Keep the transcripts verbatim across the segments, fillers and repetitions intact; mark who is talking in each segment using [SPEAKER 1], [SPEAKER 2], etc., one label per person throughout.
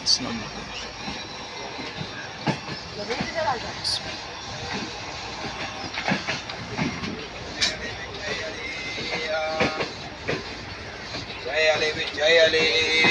[SPEAKER 1] इस नंबर
[SPEAKER 2] जय अली जय अली।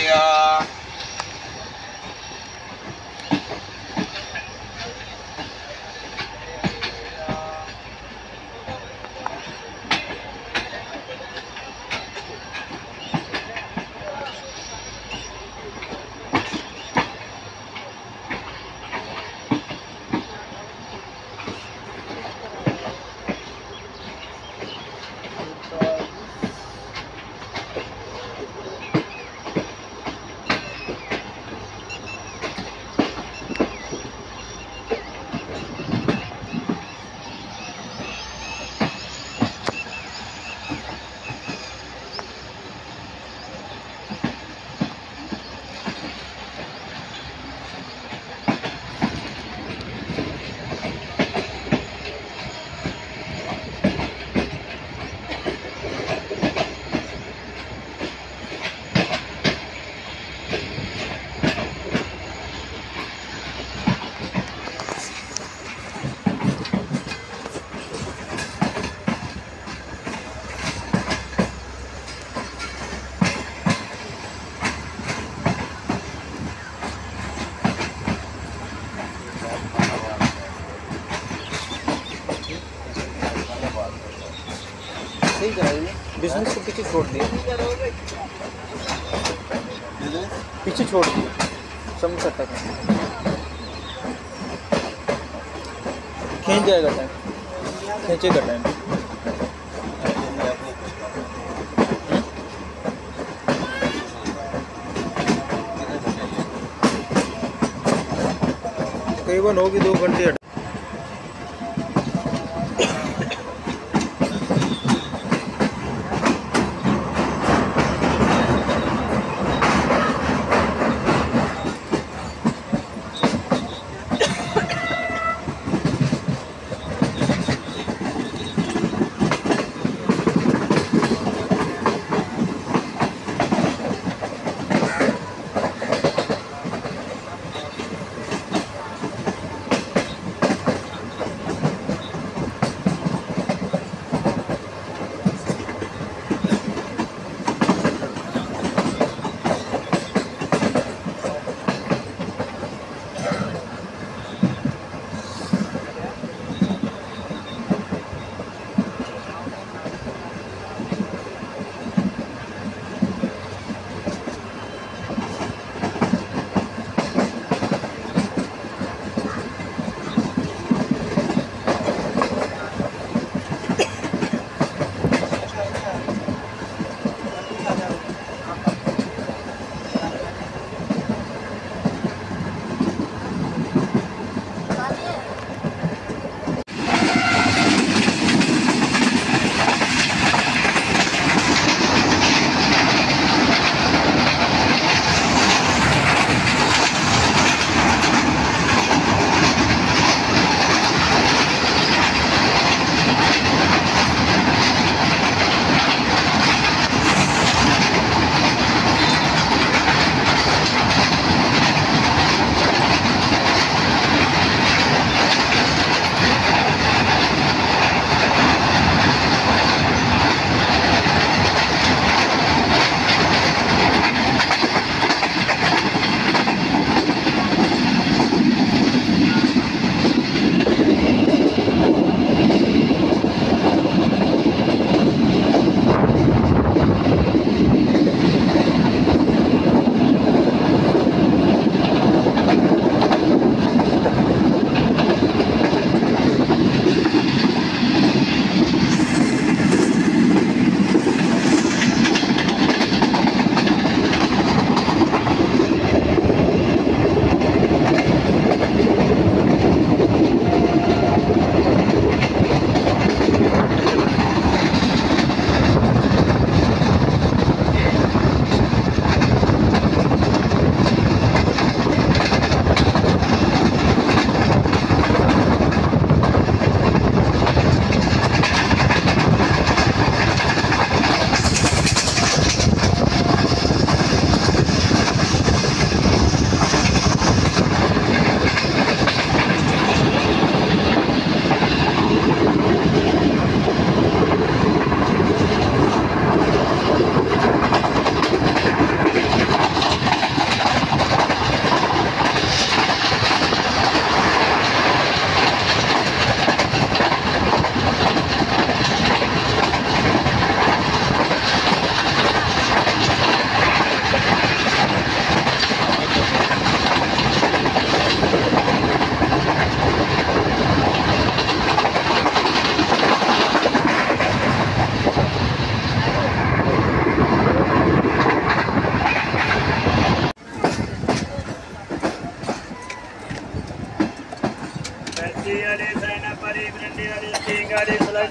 [SPEAKER 1] सही कराइए, बिजनेस को पीछे छोड़ दिए, पीछे छोड़ दिए समझ सकता है, खींच जाएगा टाइम, खींचेगा टाइम। करीबन होगी दो घंटे।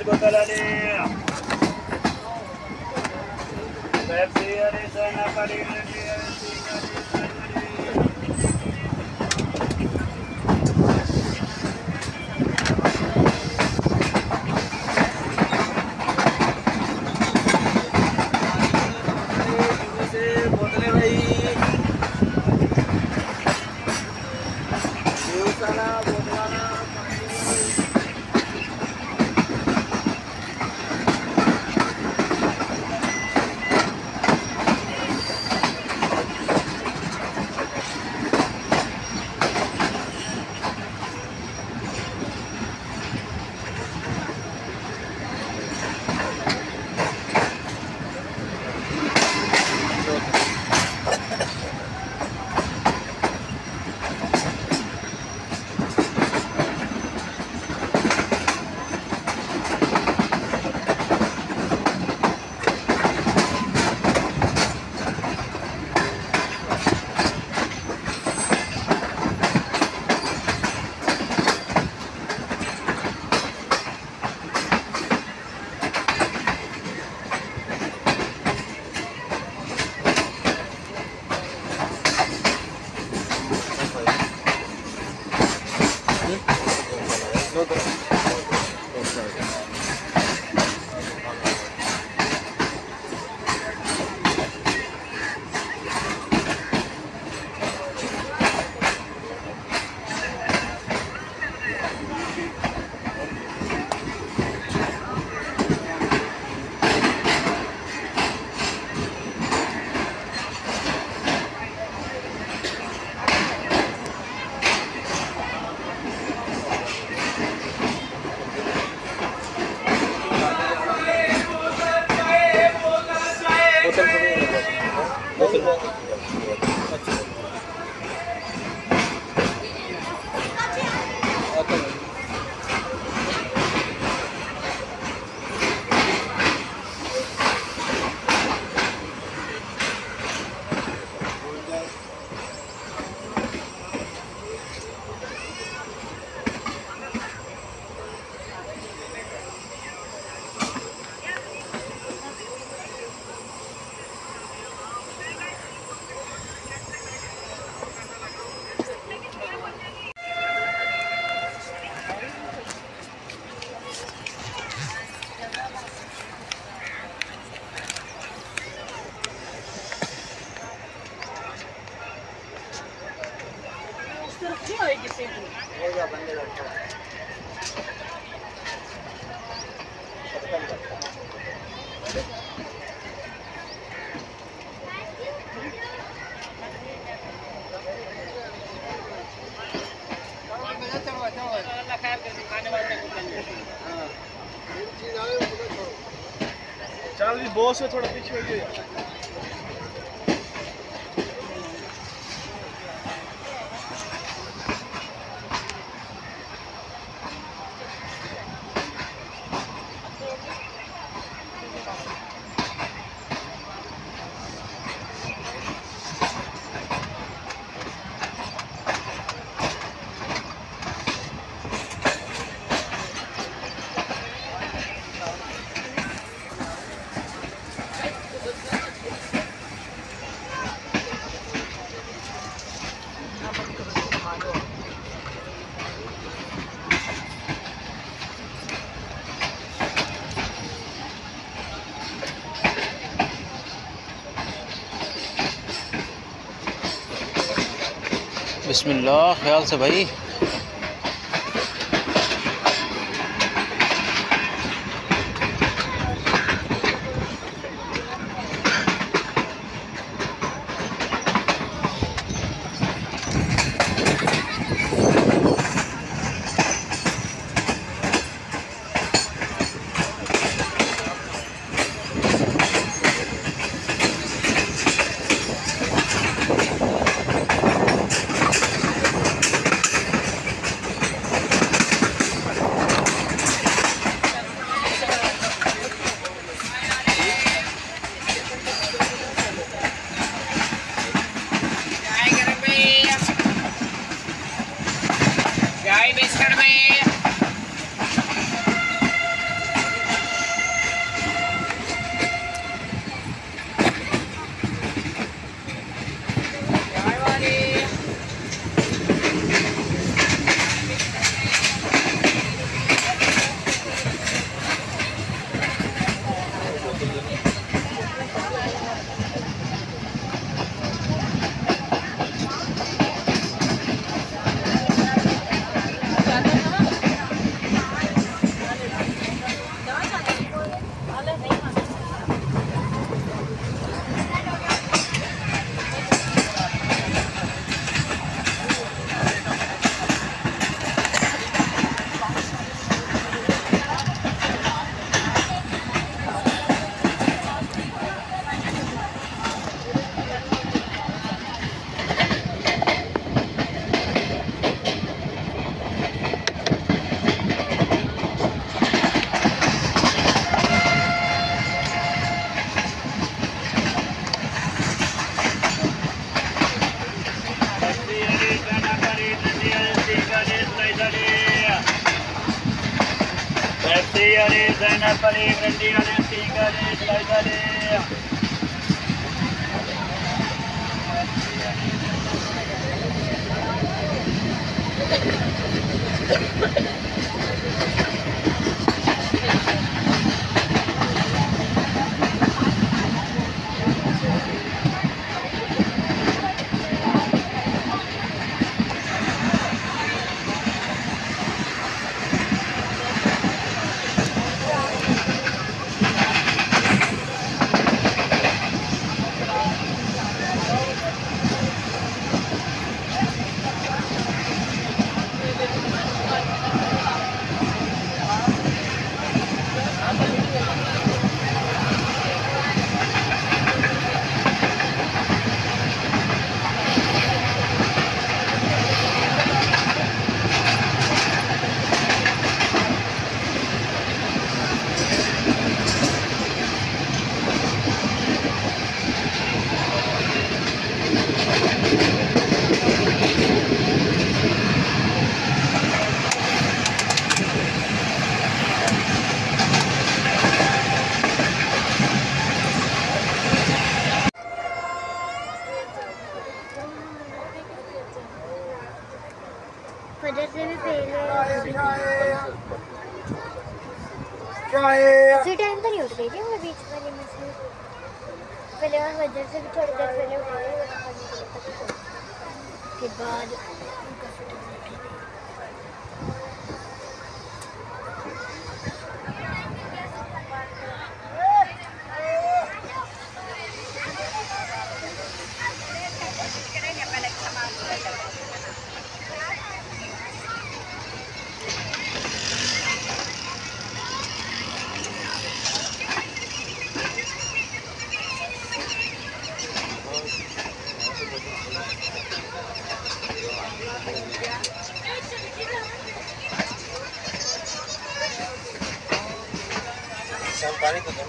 [SPEAKER 2] बोतल आले पेप्सी आले सोना पारी बोतले भाई चल भी बॉस है थोड़ा पीछे हो गया
[SPEAKER 1] बिस्मिल्लाह ख्याल से भाई।
[SPEAKER 2] चना परी भिंडी वाले ठीक है स्लाइस वाले
[SPEAKER 3] फजर से भी पहले
[SPEAKER 2] चाय
[SPEAKER 3] उसी टाइम तो नहीं उठ गई थी मैं बीच वाले में से पहले और फजर से भी थोड़ी देर पहले उठ गई फिर बाद उनका फिर
[SPEAKER 1] सब पानी तो दो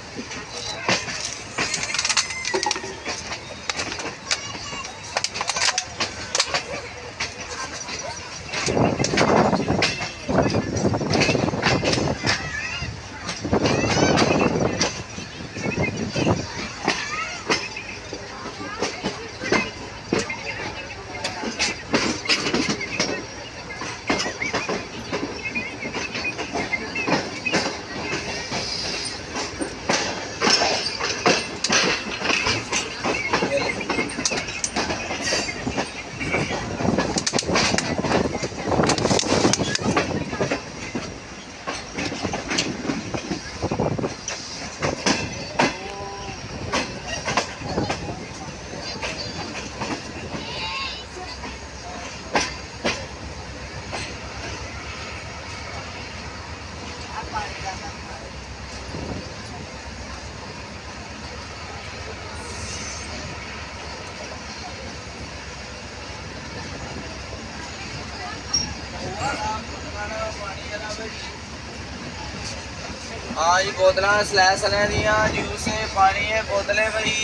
[SPEAKER 4] हाँ जी बोतल स्लैश वाले दियाँ जूस है पानी है बोतलें भाई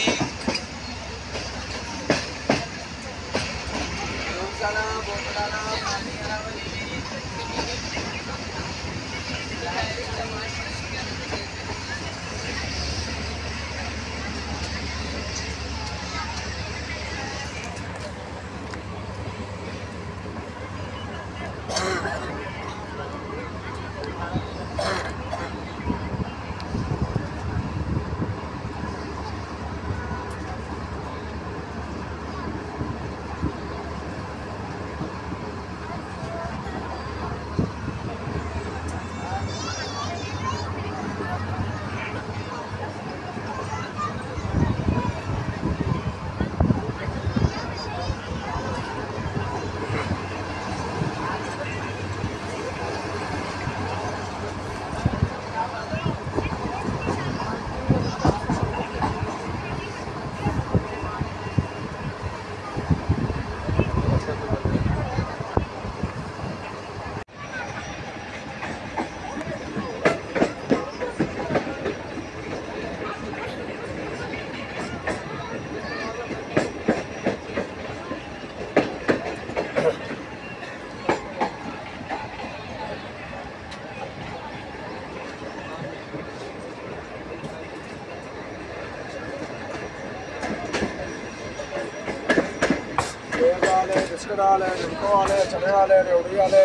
[SPEAKER 4] जूस वाला बोतल वाला पानी वाला भाई
[SPEAKER 2] बिस्कुट वाले, निम्बू वाले, चने वाले, रेवड़ी वाले।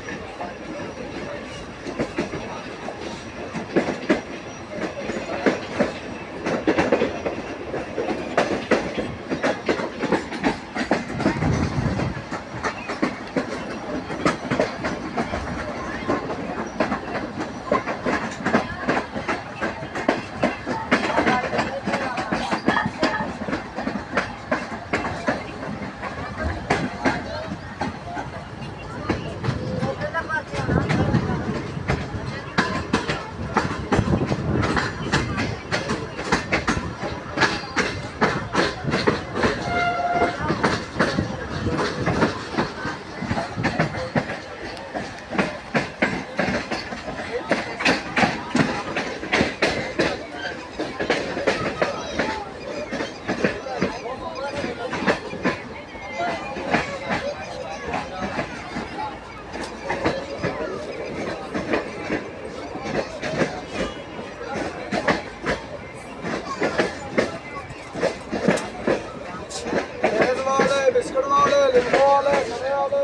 [SPEAKER 2] बिस्कुट वाले, निम्बू वाले, चने वाले।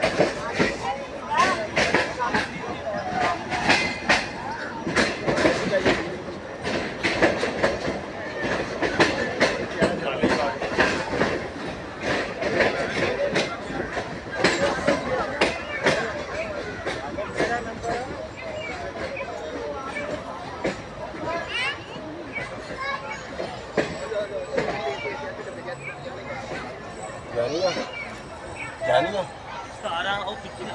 [SPEAKER 2] जानिए जानिए
[SPEAKER 4] सारा वो कितना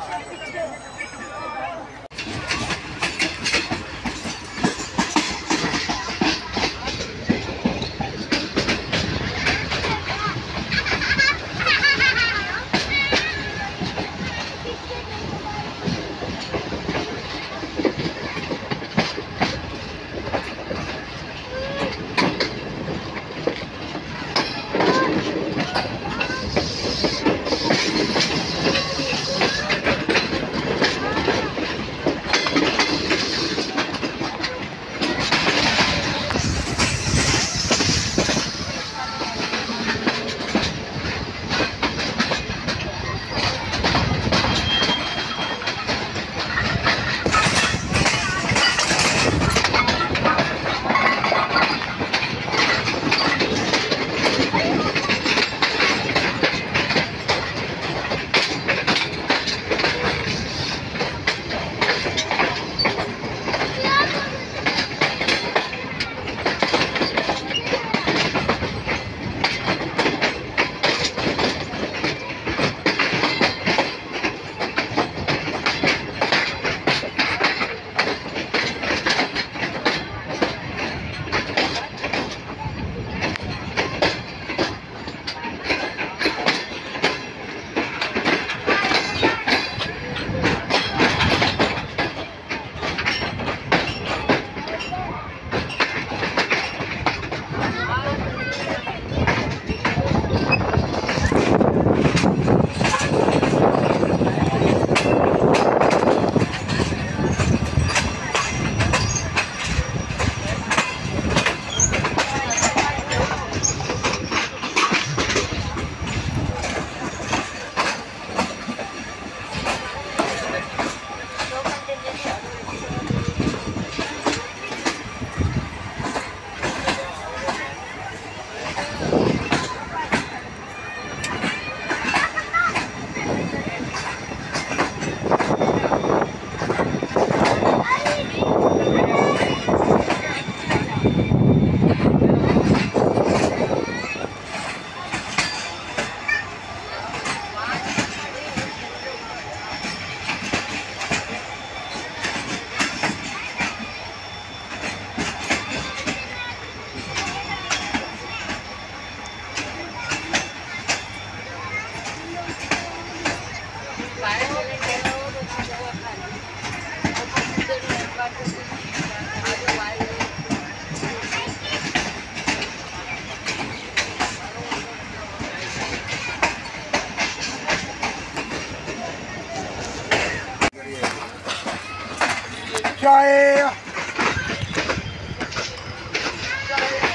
[SPEAKER 2] चाय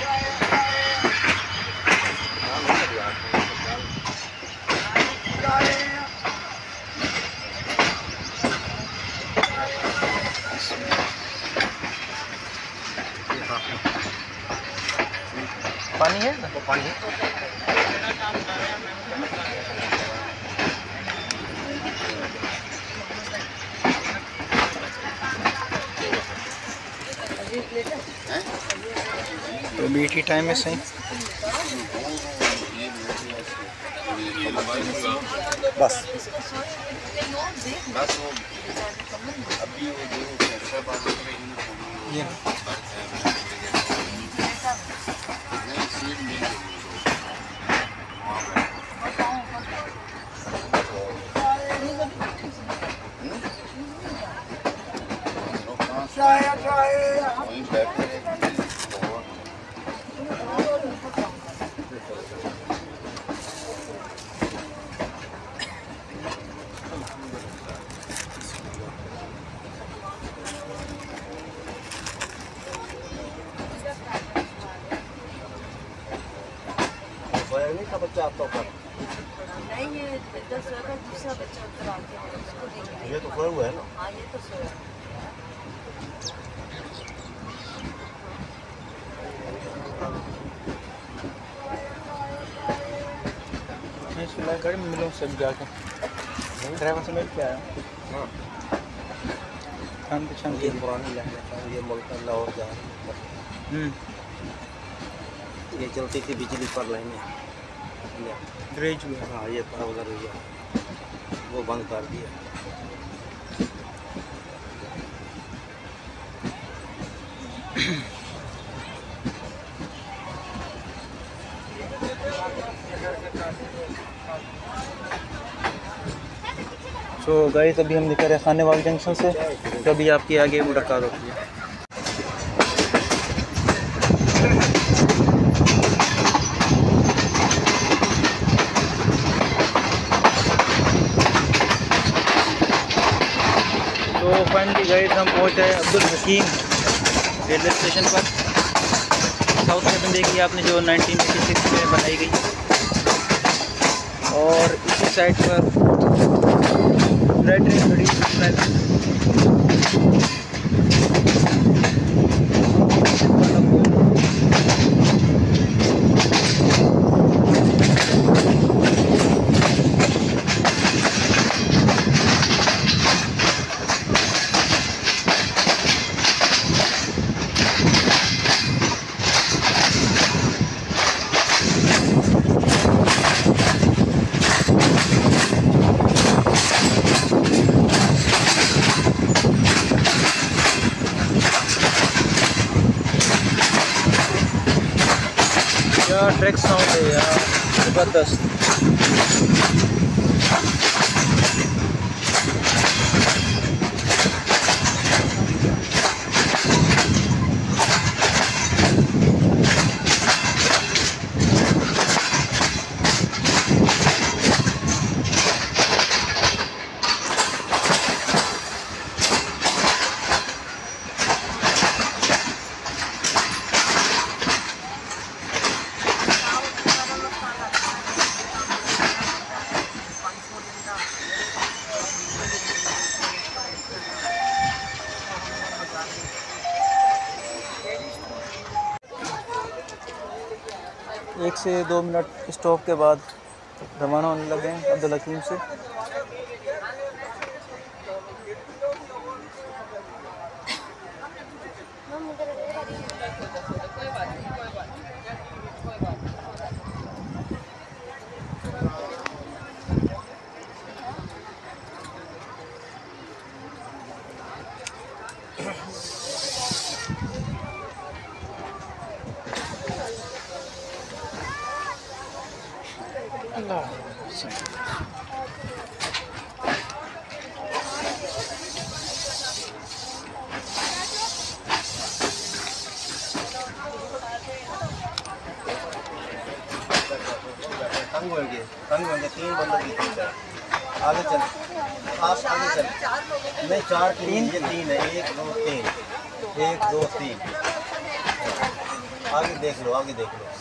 [SPEAKER 2] चाय
[SPEAKER 1] तो पानी तो मीठी टाइम में सही बस बस वो अभी वो जो अच्छा बात ये
[SPEAKER 2] Try it, try it.
[SPEAKER 1] नहीं था बच्चा आपका ऊपर
[SPEAKER 5] नहीं, ये दस का दूसरा बच्चा उतर आ गया, उसको देंगे।
[SPEAKER 1] ये तो सोया हुआ है ना।
[SPEAKER 5] हाँ, ये तो सोया।
[SPEAKER 1] गाड़ी में मिलूँ सब जाके ड्राइवर से मिल के आया। हाँ खान पीछान ये पुरानी लहर ये मुल्क लाहौर जा ये चलती थी बिजली पर लाइनें ग्रेज हुआ। हाँ ये उधर हुआ वो बंद कर दिया। तो गाइस अभी हम निकल रहे हैं खानेवाल जंक्शन से, तो अभी आपकी आगे मुलाकात होती है। तो फाइनली गाइस हम पहुंच गए अब्दुल हकीम रेलवे स्टेशन पर। साउथ कैबिन देखिए आपने जो नाइनटीन एटी सिक्स में बनाई गई, और इसी साइड पर ट्रेन खड़ी ट्रैक साउंड है यार ज़बरदस्त। एक से दो मिनट स्टॉप के बाद रवाना होने लगे हैं अब्दुल हकीम से। तंग होंगे तंग होंगे तीन बंदों की तीन आगे चल आप आगे चल नहीं चार तीन ये तीन है एक दो तीन एक दो तीन आगे देख लो आगे देख लो।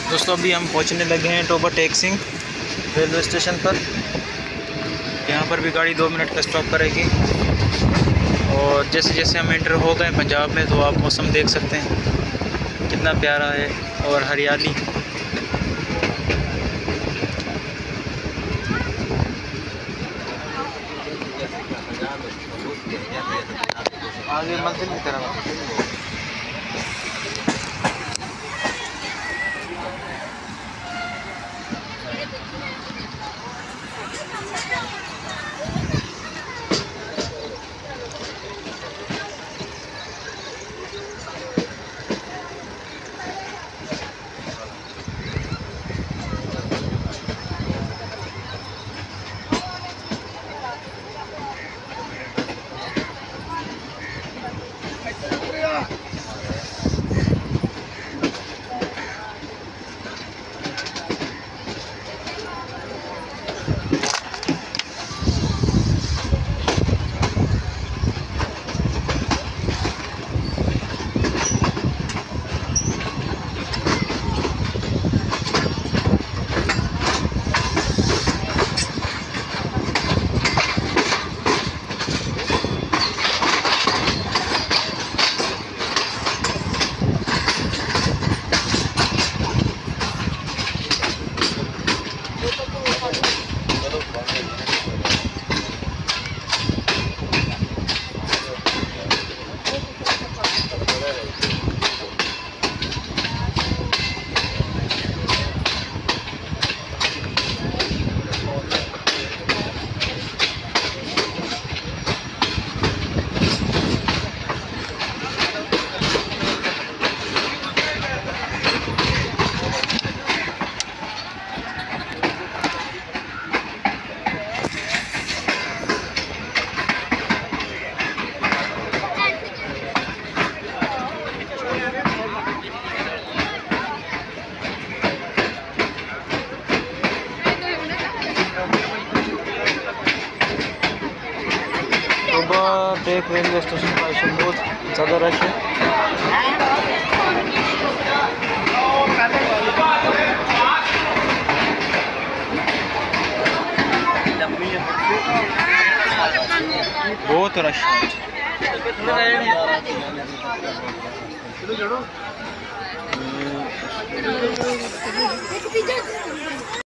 [SPEAKER 1] दोस्तों अभी हम पहुंचने लगे हैं टोबा टेक्सिंग रेलवे स्टेशन पर। यहाँ पर भी गाड़ी दो मिनट का स्टॉप करेगी। और जैसे जैसे हम एंटर हो गए पंजाब में तो आप मौसम देख सकते हैं कितना प्यारा है और हरियाली। आगे मंजिल की तरफ टोबा टेक रेलवे स्टेशन का आइसम बहुत ज़्यादा रश है। बहुत रश है।